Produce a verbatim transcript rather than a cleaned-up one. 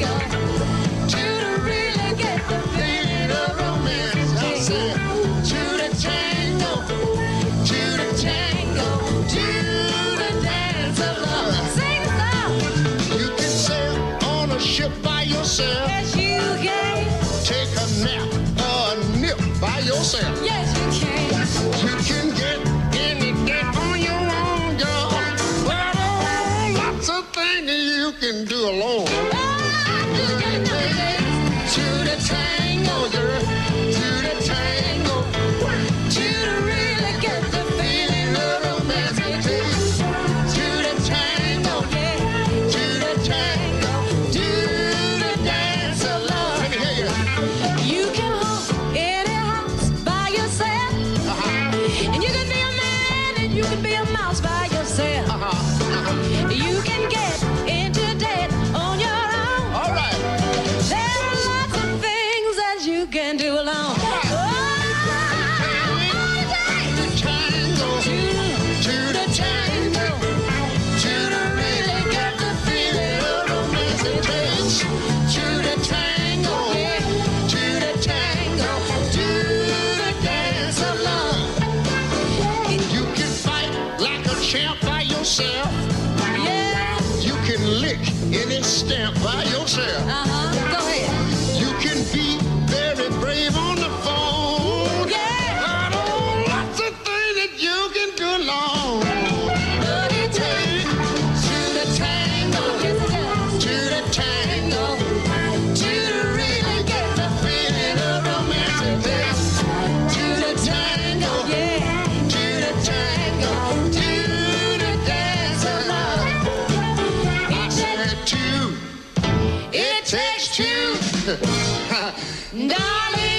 Yes, you can. Take a nap or a nip by yourself. Yes, you can. You can get anything on your own, girl. But oh, lots of things you can do alone. Oh, you can do this. To the tango, girl. To the tango. To really get the feeling of romantic taste. To the tango, Yeah. to the tango. Do the dance of love. Let me hear you. You can hold any house by yourself. Uh-huh. And you can be a man and you can be a mouse by yourself. Uh-huh. Uh-huh. You can get into debt on your own. All right. There are lots of things that you can do alone. Oh, To the tango. to, To the tango. To the really get the feeling of romantic taste. To the tango. Yeah. To the tango. Do the dance of love. You can fight like a champ by yourself. Yeah. You can lick any stamp by yourself. Uh-huh. Go ahead. You can be very brave on the phone. Yeah. But oh, lots of things that you can do alone. Look at you. To the tango. Yes, it does. To the tango. To really get the feeling of romantic taste. To the tango. Yeah. To the tango. Do the dance of love. I said two. It takes two. Darling.